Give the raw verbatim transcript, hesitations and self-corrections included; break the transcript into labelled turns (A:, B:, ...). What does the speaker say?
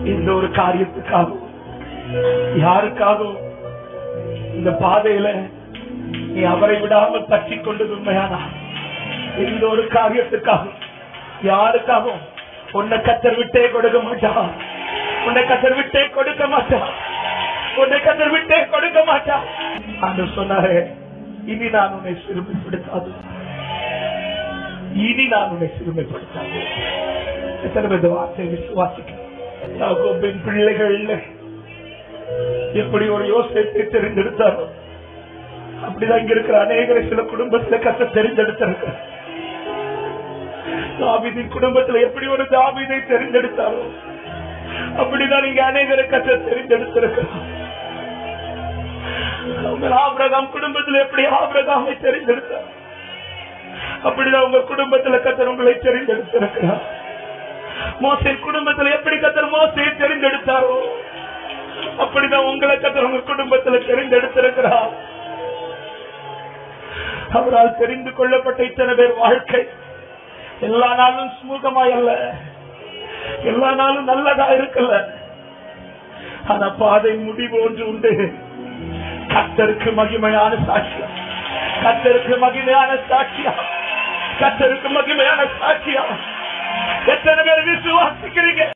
A: எந்த ஒரு காரியத்துக்காகவும் யாருக்காகவும் இந்த பாதையில நீ அவரை விடாமல் பற்றி கொண்டது உண்மையானா, எந்த ஒரு காரியத்துக்காகவும் யாருக்காகவும் உன்னை கத்தர் விட்டே கொடுக்க மாட்டா. உன்னை கத்தர் விட்டே கொடுக்க மாட்டா. உன்னை கத்தர் விட்டே கொடுக்க மாட்டா. ஆண்டவர் சொன்னாரே, இனி நான் உன்னை சிறுமைப்படுத்தாது, இனி நான் உன்னை சிறுமைப்படுத்தாது. எத்தனை பேர் வார்த்தை விசுவாசிக்க பிள்ளைகள் எப்படி ஒரு யோசனை தெரிந்தெடுத்தாரோ அப்படிதான் இங்க இருக்கிற அநேகரை சில குடும்பத்துல கத்த தெரிந்தெடுத்திருக்க. தாவீதின் குடும்பத்துல எப்படி ஒரு தாவீதை தெரிந்தெடுத்தாரோ அப்படிதான் இங்க அநேகரை கத்த தெரிந்தெடுத்திருக்கிறார். ஆபிரகாம் குடும்பத்தில் எப்படி ஆபிரகாமை தெரிந்தெடுத்தார் அப்படிதான் உங்க குடும்பத்துல கத்தர் உங்களை தெரிந்தெடுத்திருக்கிறார். மோசே குடும்பத்தில் எப்படி கத்தர் மோசையை தெரிந்தெடுத்தாரோ அப்படிதான் உங்களை கத்தர் உங்க குடும்பத்துல தெரிந்தெடுத்திருக்கிறார். அவரால் தெரிந்து கொள்ளப்பட்ட இத்தனை பேர் வாழ்க்கை எல்லா நாளும் சுமூகமாய் அல்ல, எல்லா நாளும் நல்லதா இருக்கல. ஆனா பாதை முடிவு ஒன்று உண்டு. கர்த்தருக்கு மகிமையான சாட்சியா, கர்த்தருக்கு மகிமையான சாட்சியா, கர்த்தருக்கு மகிமையான சாட்சியா. எத்தனை பேர் விசுவாசிக்கிறீங்க?